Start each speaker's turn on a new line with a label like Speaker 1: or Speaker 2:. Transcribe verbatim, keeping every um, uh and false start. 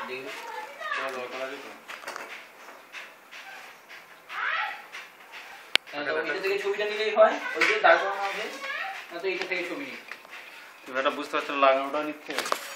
Speaker 1: দেখি চলো দরকার আছে তো তাহলে এটা থেকে ছবিটা নিলেই হয় ওই যে দাগ করানো হবে না তো এটা থেকে ছবি নিই
Speaker 2: তুমি এটা বুঝতে পারছো লাগানোটা নিতে